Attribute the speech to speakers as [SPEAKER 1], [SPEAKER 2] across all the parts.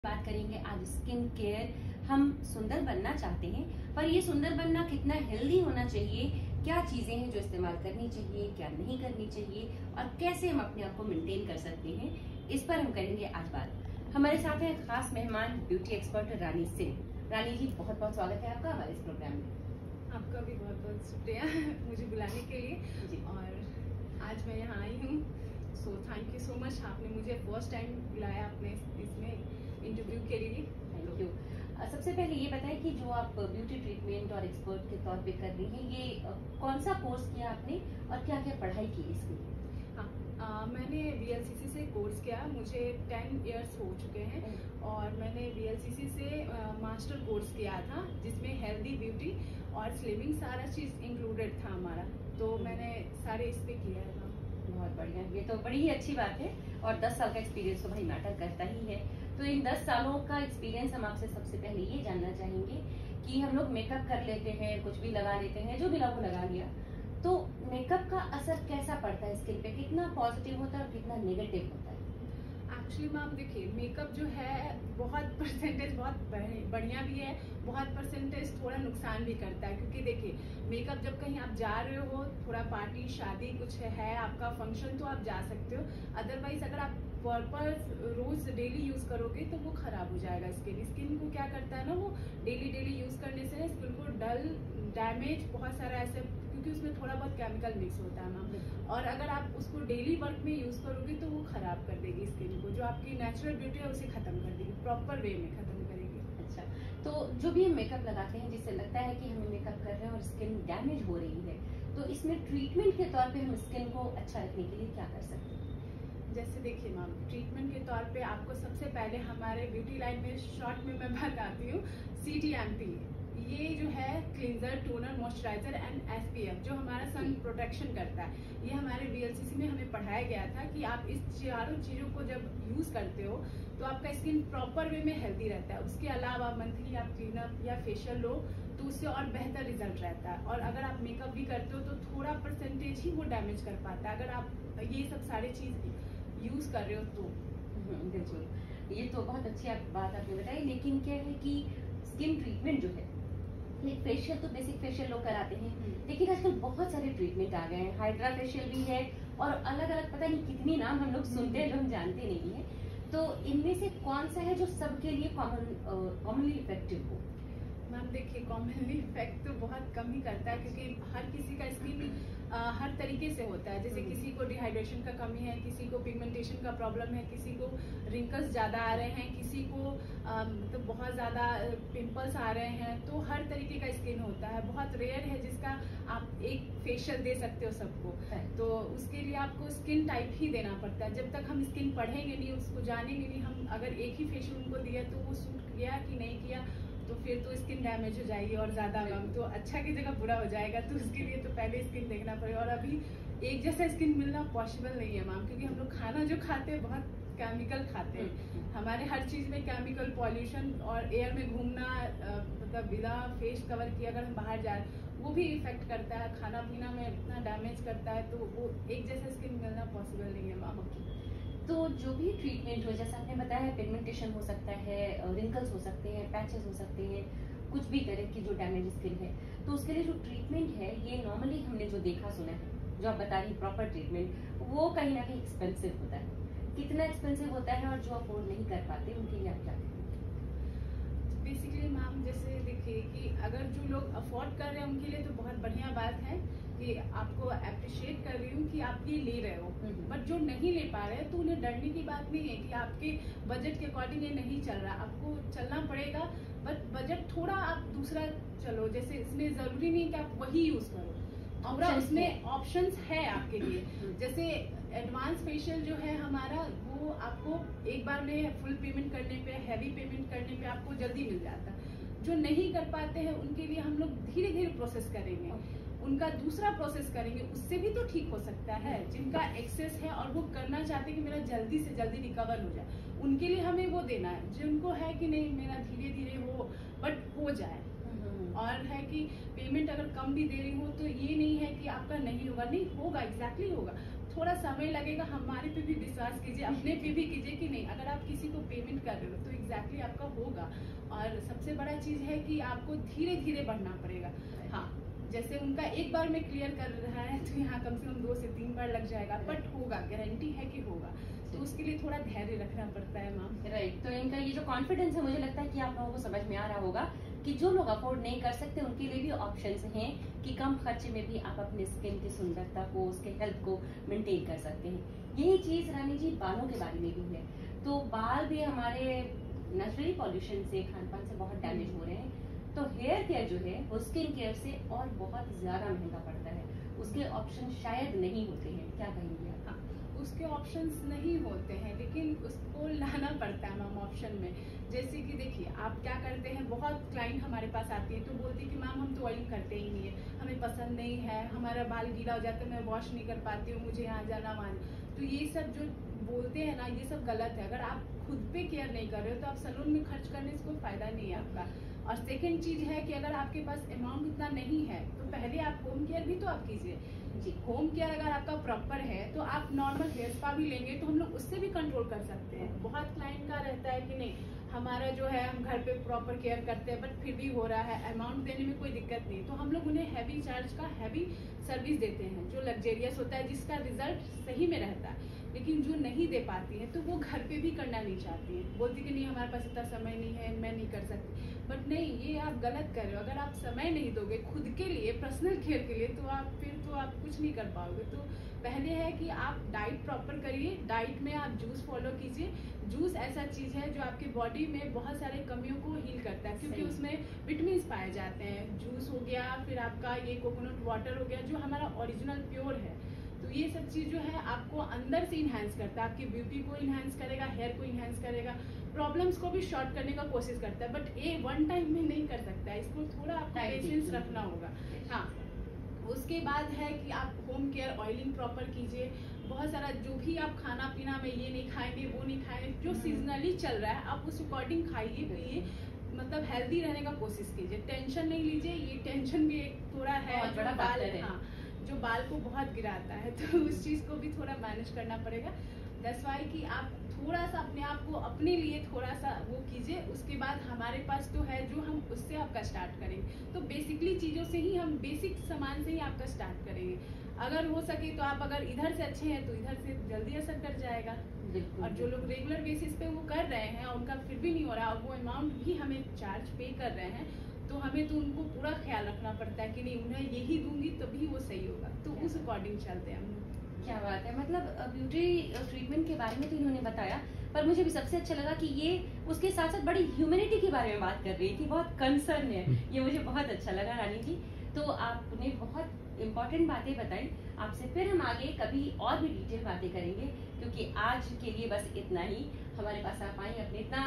[SPEAKER 1] बात करेंगे आज स्किन केयर। हम सुंदर बनना चाहते हैं, पर ये सुंदर बनना कितना हेल्दी होना चाहिए, क्या चीजें हैं जो इस्तेमाल करनी चाहिए, क्या नहीं करनी चाहिए, और कैसे हम अपने आप को मेंटेन कर सकते हैं, इस पर हम करेंगे आज बात। हमारे साथ हैं खास मेहमान ब्यूटी एक्सपर्ट रानी सिंह। रानी जी, बहुत बहुत स्वागत है आपका हमारे इस प्रोग्राम में।
[SPEAKER 2] आपका भी बहुत बहुत शुक्रिया मुझे बुलाने के लिए
[SPEAKER 1] जी।
[SPEAKER 2] और आज मैं यहाँ आई हूँ, so thank you so much. आपने मुझे फर्स्ट टाइम बुलाया अपने इसमें इंटरव्यू के लिए।
[SPEAKER 1] Thank you. सबसे पहले ये बताएं कि जो आप ब्यूटी ट्रीटमेंट और एक्सपर्ट के तौर पे कर रही हैं, ये कौन सा कोर्स किया आपने और क्या क्या पढ़ाई की इसके लिए?
[SPEAKER 2] हाँ, मैंने VLCC से कोर्स किया, मुझे 10 इयर्स हो चुके हैं और मैंने VLCC से मास्टर कोर्स किया था जिसमें हेल्दी ब्यूटी और स्लिमिंग सारा चीज़ इंक्लूडेड था हमारा, तो मैंने सारे इस पे किया है।
[SPEAKER 1] बहुत बढ़िया, ये तो बड़ी ही अच्छी बात है। और 10 साल का एक्सपीरियंस तो भाई मैटर करता ही है। तो इन 10 सालों का एक्सपीरियंस हम आपसे सबसे पहले ये जानना चाहेंगे कि हम लोग मेकअप कर लेते हैं, कुछ भी लगा लेते हैं, जो भी लगा लिया, तो मेकअप का असर कैसा पड़ता है स्किन पे? कितना पॉजिटिव होता है और कितना नेगेटिव होता है?
[SPEAKER 2] एक्चुअली मैम देखिए, मेकअप जो है बहुत परसेंटेज बहुत बढ़िया भी है, बहुत परसेंटेज थोड़ा नुकसान भी करता है। क्योंकि देखिए, मेकअप जब कहीं आप जा रहे हो, थोड़ा पार्टी शादी कुछ है आपका फंक्शन, तो आप जा सकते हो। अदरवाइज अगर आप पर्पस रोज डेली यूज करोगे तो वो खराब हो जाएगा। स्किन को क्या करता है ना, वो डेली यूज करने से स्किन को डल डैमेज बहुत सारा ऐसे, क्योंकि उसमें थोड़ा बहुत केमिकल मिक्स होता है मैम। और अगर आप उसको डेली वर्क में यूज करोगे तो वो खराब कर देगी स्किन को, जो आपकी नेचुरल ब्यूटी है उसे खत्म कर देगी, प्रॉपर वे में खत्म करेगी।
[SPEAKER 1] अच्छा, तो जो भी हम मेकअप लगाते हैं, जिससे लगता है कि हम मेकअप कर रहे हैं और स्किन डैमेज हो रही है, तो इसमें ट्रीटमेंट के तौर पे हम स्किन को अच्छा रखने के लिए क्या कर सकते हैं?
[SPEAKER 2] जैसे देखिए मैम, ट्रीटमेंट के तौर पे आपको सबसे पहले हमारे ब्यूटी लाइन में शॉर्ट में मैं बताती हूँ, CTMP, ये जो है cleanser, toner, moisturiser and SPF, जो हमारा सन प्रोटेक्शन करता है। ये हमारे VLCC में हमें पढ़ाया गया था कि आप इस चारों चीज़ों को जब यूज़ करते हो तो आपका स्किन प्रॉपर वे में हेल्दी रहता है। उसके अलावा मंथली आप क्लीनअप या फेशियल लो तो उससे और बेहतर रिजल्ट रहता है। और अगर आप मेकअप भी करते हो तो थोड़ा परसेंटेज ही वो डैमेज कर पाता है, अगर आप ये सब सारी चीज़ यूज़ कर रहे हो तो।
[SPEAKER 1] बिल्कुल, ये तो बहुत अच्छी बात आपने बताई। लेकिन क्या है कि स्किन ट्रीटमेंट जो है, फेशियल तो बेसिक फेशियल लोग कराते हैं, लेकिन आजकल बहुत सारे ट्रीटमेंट आ गए हैं। हाइड्रा फेशियल भी है और अलग अलग पता नहीं कितनी नाम हम लोग सुनते हैं, लोग जानते नहीं है। तो इनमें से कौन सा है जो सबके लिए कॉमनली इफेक्टिव हो?
[SPEAKER 2] मैम देखिए, कॉमनली इफेक्ट तो बहुत कम ही करता है, क्योंकि हर किसी का स्किन हर तरीके से होता है। जैसे किसी को डिहाइड्रेशन का कमी है, किसी को पिगमेंटेशन का प्रॉब्लम है, किसी को रिंकल्स ज़्यादा आ रहे हैं, किसी को तो बहुत ज़्यादा पिंपल्स आ रहे हैं। तो हर तरीके का स्किन होता है, बहुत रेयर है जिसका आप एक फेशियल दे सकते हो सबको। तो उसके लिए आपको स्किन टाइप ही देना पड़ता है। जब तक हम स्किन पढ़ेंगे नहीं, उसको जानेंगे नहीं, हम अगर एक ही फेशियल उनको दिया तो वो सूट किया कि नहीं किया, तो फिर तो स्किन डैमेज हो जाएगी और ज़्यादा मैम, तो अच्छा की जगह बुरा हो जाएगा। तो उसके लिए तो पहले स्किन देखना पड़ेगा। और अभी एक जैसा स्किन मिलना पॉसिबल नहीं है मैम, क्योंकि हम लोग खाना जो खाते हैं बहुत केमिकल खाते हैं। हमारे हर चीज़ में केमिकल, पॉल्यूशन, और एयर में घूमना, मतलब बिना फेस कवर किए अगर हम बाहर जाए वो भी इफेक्ट करता है। खाना पीना में इतना डैमेज करता है, तो वो एक जैसा स्किन मिलना पॉसिबल नहीं है मैम।
[SPEAKER 1] तो जो भी ट्रीटमेंट हो, जैसा आपने बताया, पिगमेंटेशन हो सकता है, रिंकल्स हो सकते हैं, पैचेस हो सकते हैं, कुछ भी तरह की जो डैमेज स्किन है, तो उसके लिए जो ट्रीटमेंट है, ये नॉर्मली हमने जो देखा सुना है, जो आप बता रही प्रॉपर ट्रीटमेंट, वो कहीं ना कहीं एक्सपेंसिव होता है। कितना एक्सपेंसिव होता है, और जो अफोर्ड नहीं कर पाते उनके लिए आप क्या करेंगे?
[SPEAKER 2] बेसिकली मैम, जैसे देखिए कि अगर जो लोग अफोर्ड कर रहे हैं उनके लिए तो बहुत बढ़िया बात है कि आपको अप्रिशिएट कर रही हूँ कि आप ये ले रहे हो। बट जो नहीं ले पा रहे हैं तो उन्हें डरने की बात नहीं है कि आपके बजट के अकॉर्डिंग ये नहीं चल रहा, आपको चलना पड़ेगा। बट बजट थोड़ा आप दूसरा चलो, जैसे इसमें जरूरी नहीं कि आप वही यूज करो, और उसमें ऑप्शंस है आपके लिए। जैसे एडवांस फेशियल जो है हमारा, वो आपको एक बार में फुल पेमेंट करने पे, हैवी पेमेंट करने पे आपको जल्दी मिल जाता है। जो नहीं कर पाते हैं उनके लिए हम लोग धीरे धीरे प्रोसेस करेंगे, उनका दूसरा प्रोसेस करेंगे, उससे भी तो ठीक हो सकता है। जिनका एक्सेस है और वो करना चाहते हैं कि मेरा जल्दी से जल्दी रिकवर हो जाए, उनके लिए हमें वो देना है। जिनको है कि नहीं मेरा धीरे धीरे हो बट हो जाए, और है कि पेमेंट अगर कम भी दे रही हो तो ये नहीं है कि आपका नहीं होगा, नहीं होगा, एग्जैक्टली होगा। थोड़ा समय लगेगा, हमारे पे भी विश्वास कीजिए, अपने पे भी कीजिए कि नहीं, अगर आप किसी को पेमेंट कर रहे हो तो एग्जैक्टली आपका होगा। और सबसे बड़ा चीज है कि आपको धीरे धीरे बढ़ना पड़ेगा। हाँ, जैसे उनका एक बार में क्लियर कर रहा है तो यहाँ कम से कम 2 से 3 बार लग जाएगा, बट होगा, गारंटी है कि होगा। तो उसके लिए थोड़ा धैर्य रखना पड़ता है मैम।
[SPEAKER 1] राइट, तो इनका ये जो कॉन्फिडेंस है, मुझे लगता है कि आप लोगों को समझ में आ रहा होगा कि जो लोग अफोर्ड नहीं कर सकते उनके लिए भी ऑप्शंस हैं कि कम खर्चे में भी आप अपने स्किन की सुंदरता को, उसके हेल्थ को मेंटेन कर सकते हैं। यही चीज रानी जी बालों के बारे में भी है। तो बाल भी हमारे नेचुरली पॉल्यूशन से, खान पान से बहुत डैमेज हो रहे हैं। तो हेयर केयर जो है वो स्किन केयर से और बहुत ज्यादा महंगा पड़ता है, उसके ऑप्शन शायद नहीं होते हैं, क्या कहेंगे आप?
[SPEAKER 2] हाँ, उसके ऑप्शंस नहीं होते हैं, लेकिन उसको लाना पड़ता है मैम ऑप्शन में। जैसे कि देखिए, आप क्या करते हैं, बहुत क्लाइंट हमारे पास आती है तो बोलती है कि मैम हम तो ऑयलिंग करते ही नहीं है, हमें पसंद नहीं है, हमारा बाल गीला हो जाता है, मैं वॉश नहीं कर पाती हूँ, मुझे यहाँ जाना वहाँ। तो ये सब जो बोलते हैं ना, ये सब गलत है। अगर आप खुद पे केयर नहीं कर रहे हो तो आप सैलून में खर्च करने से कोई फायदा नहीं है आपका। और सेकंड चीज है कि अगर आपके पास अमाउंट उतना नहीं है तो पहले आप होम केयर भी तो आप कीजिए जी। होम केयर अगर आपका प्रॉपर है तो आप नॉर्मल हेयर स्पा भी लेंगे तो हम लोग उससे भी कंट्रोल कर सकते हैं। बहुत क्लाइंट का रहता है कि नहीं, हमारा जो है हम घर पे प्रॉपर केयर करते हैं बट फिर भी हो रहा है, अमाउंट देने में कोई दिक्कत नहीं, तो हम लोग उन्हें हैवी चार्ज का हैवी सर्विस देते हैं जो लग्जेरियस होता है, जिसका रिजल्ट सही में रहता है। लेकिन जो नहीं दे पाती है तो वो घर पे भी करना नहीं चाहती है, बोलती कि नहीं हमारे पास इतना समय नहीं है, मैं नहीं कर सकती। बट नहीं, ये आप गलत कर रहे हो। अगर आप समय नहीं दोगे खुद के लिए, पर्सनल केयर के लिए, तो आप कुछ नहीं कर पाओगे। तो पहले है कि आप डाइट प्रॉपर करिए, डाइट में आप जूस फॉलो कीजिए। जूस ऐसा चीज है जो आपके बॉडी में बहुत सारे कमियों को हील करता है, क्योंकि उसमें विटामिन पाए जाते हैं। जूस हो गया, फिर आपका ये कोकोनट वाटर हो गया जो हमारा ओरिजिनल प्योर है। तो ये सब चीज जो है आपको अंदर से इनहेंस करता है, आपकी ब्यूटी को इनहेंस करेगा, हेयर को इनहेंस करेगा, प्रॉब्लम्स को भी शॉर्ट करने का कोशिश करता है। बट ये वन टाइम में नहीं कर सकता है, इसको थोड़ा आपको पेशेंस रखना होगा। हाँ, उसके बाद है कि आप होम केयर, ऑयलिंग प्रॉपर कीजिए। बहुत सारा जो भी आप खाना पीना में ये नहीं खाएंगे, वो नहीं खाएंगे, जो सीजनली चल रहा है आप उस अकॉर्डिंग खाइए पिए, मतलब हेल्दी रहने का कोशिश कीजिए। टेंशन नहीं लीजिए, ये टेंशन भी एक थोड़ा है
[SPEAKER 1] बहुत बड़ा
[SPEAKER 2] बाल,
[SPEAKER 1] है।
[SPEAKER 2] हाँ, जो बाल को बहुत गिराता है, तो उस चीज को भी थोड़ा मैनेज करना पड़ेगा। दैट्स व्हाई कि आप थोड़ा सा अपने आप को अपने लिए थोड़ा सा वो कीजिए। उसके बाद हमारे पास तो है जो हम उससे आपका स्टार्ट करेंगे। तो बेसिकली चीजों से ही, हम बेसिक सामान से ही आपका स्टार्ट करेंगे। अगर हो सके तो आप अगर इधर से अच्छे हैं तो इधर से जल्दी असर कर जाएगा। और जो लोग रेगुलर बेसिस पे वो कर रहे हैं, उनका फिर भी नहीं हो रहा, और वो अमाउंट भी हमें चार्ज पे कर रहे हैं, तो हमें तो उनको पूरा ख्याल रखना पड़ता है कि नहीं, उन्हें यही दूंगी तभी वो सही होगा। तो उस अकॉर्डिंग चलते हैं हम लोग।
[SPEAKER 1] क्या बात है, मतलब ब्यूटी ट्रीटमेंट के बारे में तो इन्होंने बताया, पर मुझे भी सबसे अच्छा लगा कि ये उसके साथ साथ बड़ी ह्यूमैनिटी के बारे में बात कर रही थी, बहुत कंसर्न है, ये मुझे बहुत अच्छा लगा रानी जी। तो आपने बहुत इम्पोर्टेंट बातें बताई। आपसे फिर हम आगे कभी और भी डिटेल बातें करेंगे, क्योंकि आज के लिए बस इतना ही। हमारे पास आप आई, अपने इतना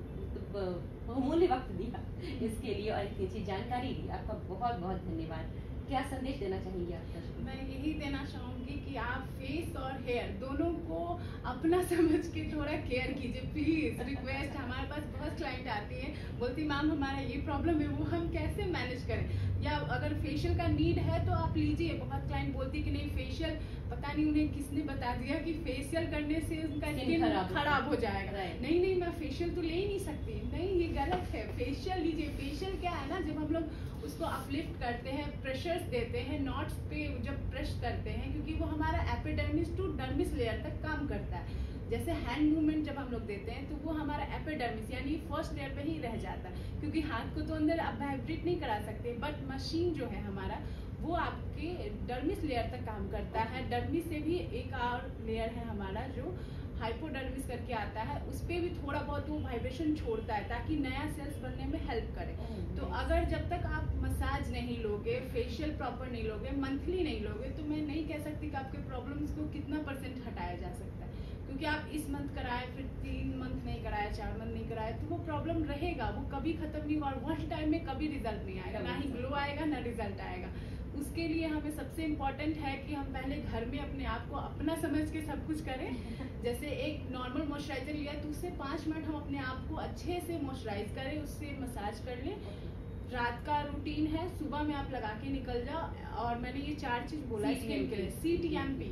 [SPEAKER 1] बहुमूल्य वक्त दिया इसके लिए और इतनी अच्छी जानकारी दी, आपका बहुत बहुत धन्यवाद। क्या संदेश देना चाहेंगे आप?
[SPEAKER 2] मैं यही देना चाहूंगी कि आप फेस और हेयर दोनों को अपना समझ के थोड़ा केयर कीजिए, प्लीज रिक्वेस्ट। हमारे पास बहुत क्लाइंट आती है, बोलती मैम हमारा ये प्रॉब्लम है, वो हम कैसे मैनेज करें, या अगर फेशियल का नीड है तो आप लीजिए। बहुत क्लाइंट बोलती कि नहीं फेशियल, पता नहीं उन्हें किसने बता दिया कि फेशियल करने से उनका स्किन खराब हो जाएगा। नहीं, मैं फेशियल तो ले ही नहीं सकती, नहीं, ये गलत है। फेशियल लीजिए। फेशियल क्या है ना, जब हम लोग उसको अपलिफ्ट करते हैं, प्रेशर्स देते हैं नॉट्स पे, जब प्रेस करते हैं, क्योंकि वो हमारा एपिडर्मिस टू डर्मिस लेयर तक काम करता है। जैसे हैंड मूवमेंट जब हम लोग देते हैं तो वो हमारा एपिडर्मिस यानी फर्स्ट लेयर पे ही रह जाता है, क्योंकि हाथ को तो अंदर आप वाइब्रेट नहीं करा सकते। बट मशीन जो है हमारा, वो आपके डर्मिस लेयर तक काम करता है। डर्मिस से भी एक और लेयर है हमारा जो हाइपोडर्मिस करके आता है, उस पर भी थोड़ा बहुत वो वाइब्रेशन छोड़ता है ताकि नया सेल्स बनने में हेल्प करे। तो अगर जब तक आप मसाज नहीं लोगे, फेशियल प्रॉपर नहीं लोगे, मंथली नहीं लोगे, तो मैं नहीं कह सकती कि आपके प्रॉब्लम्स को कितना % हटाया जा सकता है। क्योंकि आप इस मंथ कराए, फिर 3 मंथ नहीं कराया, 4 मंथ नहीं कराए, तो वो प्रॉब्लम रहेगा, वो कभी खत्म नहीं होगा, और वन टाइम में कभी रिजल्ट नहीं आएगा, ना ही ग्लो आएगा ना रिजल्ट आएगा। उसके लिए हमें सबसे इम्पोर्टेंट है कि हम पहले घर में अपने आप को अपना समझ के सब कुछ करें। जैसे एक नॉर्मल मॉइस्चराइजर लिया तो उससे 5 मिनट हम अपने आप को अच्छे से मॉइस्चराइज करें, उससे मसाज कर लें। रात का रूटीन है, सुबह में आप लगा के निकल जाओ। और मैंने ये 4 चीज बोला स्किन के लिए, CTMP,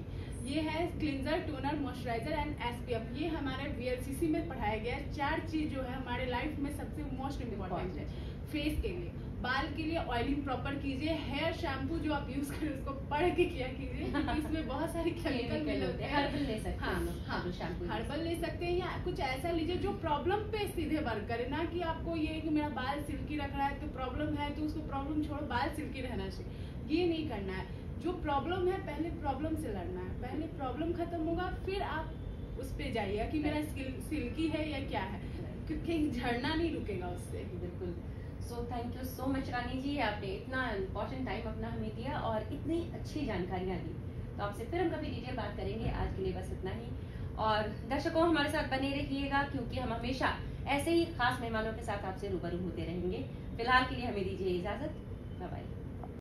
[SPEAKER 2] ये है cleanser, toner, moisturiser and SPF। ये हमारे VLCC में पढ़ाया गया है। 4 चीज जो है हमारे लाइफ में सबसे मोस्ट इम्पोर्टेंट है। फेस के लिए, बाल के लिए ऑयलिंग प्रॉपर कीजिए। हेयर शैम्पू जो आप यूज करें उसको पढ़ के किया कीजिए, क्योंकि इसमें बहुत सारे केमिकल मिले होते हैं।
[SPEAKER 1] हर्बल ले सकते हैं,
[SPEAKER 2] हाँ,
[SPEAKER 1] शैम्पू
[SPEAKER 2] हर्बल ले सकते हैं या कुछ ऐसा लीजिए जो प्रॉब्लम पे सीधे वर्क करे, ना कि आपको ये कि मेरा बाल सिल्की रख रहा है तो प्रॉब्लम है तो उसको प्रॉब्लम छोड़ो, बाल सिल्की रहना चाहिए, ये नहीं करना है। जो प्रॉब्लम है पहले प्रॉब्लम से लड़ना है, पहले प्रॉब्लम खत्म होगा फिर आप उस पे जाइएगा कि मेरा सिल्की है या क्या है, क्योंकि झड़ना नहीं रुकेगा उससे।
[SPEAKER 1] बिल्कुल। So thank you so much Rani ji, आपने इतना इम्पोर्टेंट टाइम अपना हमें दिया और इतनी अच्छी जानकारियाँ दी। तो आपसे फिर हम कभी डिटेल बात करेंगे, आज के लिए बस इतना ही। और दर्शकों हमारे साथ बने रहिएगा, क्योंकि हम हमेशा ऐसे ही खास मेहमानों के साथ आपसे रूबरू होते रहेंगे। फिलहाल के लिए हमें दीजिए इजाजत, बाय बाय।